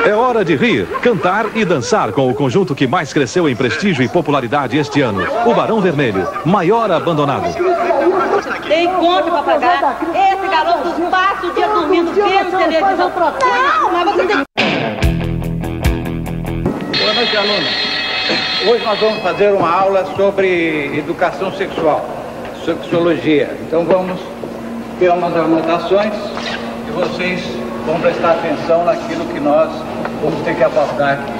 É hora de rir, cantar e dançar com o conjunto que mais cresceu em prestígio e popularidade este ano. O Barão Vermelho, maior abandonado. Tem conta pra pagar. Esse garoto passa o dia dormindo, vendo televisão. Não, mas você tem... Boa noite, aluno. Hoje nós vamos fazer uma aula sobre educação sexual, sexologia. Então vamos ter umas anotações e vocês vão prestar atenção naquilo que nós vamos ter que abordar aqui.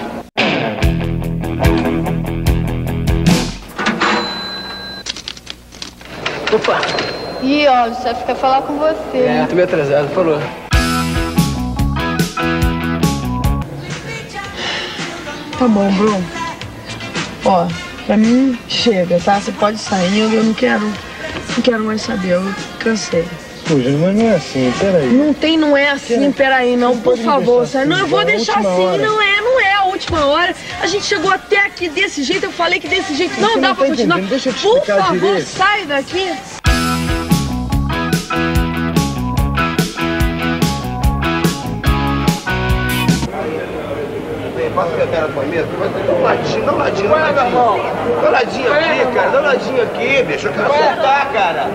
Opa! Ih, ó, o chefe quer falar com você. É, tô meio atrasado, falou. Tá bom, Bruno. Ó, pra mim chega, tá? Você pode sair, eu não quero mais saber, eu cansei. Poxa, mas não é assim, peraí. Não é assim, peraí, não, por favor. Assim, não, eu vou deixar assim, não é a última hora. A gente chegou até aqui desse jeito, eu falei que desse jeito não dá pra continuar. Deixa eu te por explicar favor, direito. sai daqui. Posso pegar a tua mesa? Dá um ladinho. Dá um ladinho aqui, cara. Dá um ladinho aqui, bicho. Eu quero soltar, cara.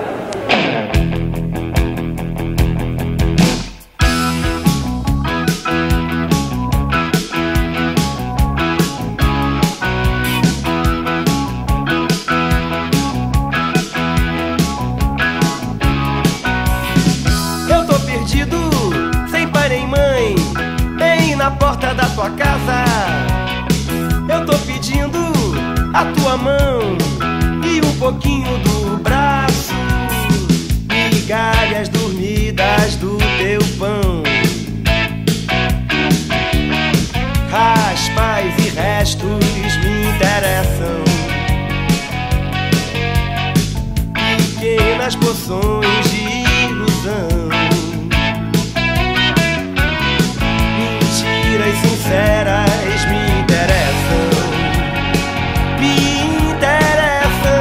Eu tô perdido, sem pai nem mãe, bem na porta da tua casa. Eu tô pedindo a tua mão e um pouquinho do braço, migalhas dormidas do teu pão, raspas e restos me interessam, pequenas poções de ilusão, mentiras sinceras me interessam, me interessam.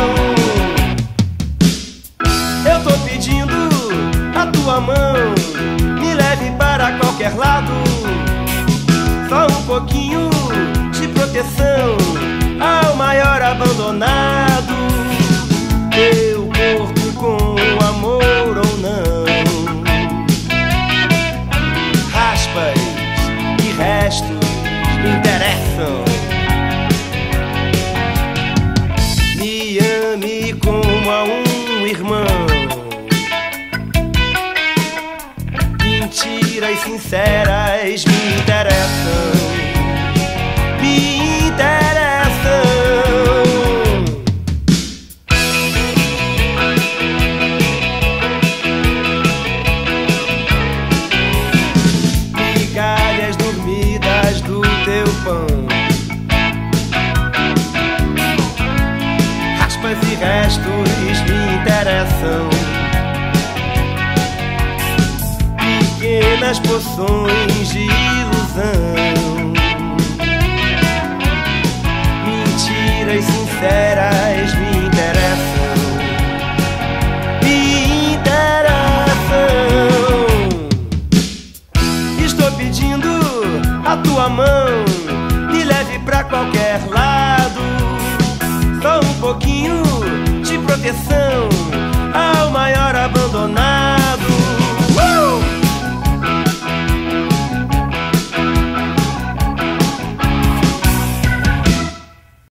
Eu tô pedindo a tua mão, me leve para qualquer lado, só um pouquinho de proteção ao maior abandonado. Teu corpo com amor ou não, raspas e restos me interessam. Me ame como a um irmão, mentiras sinceras me interessam, me interessam. Migalhas dormidas do teu pão, raspas e restos me interessam, pequenas poções de ilusão,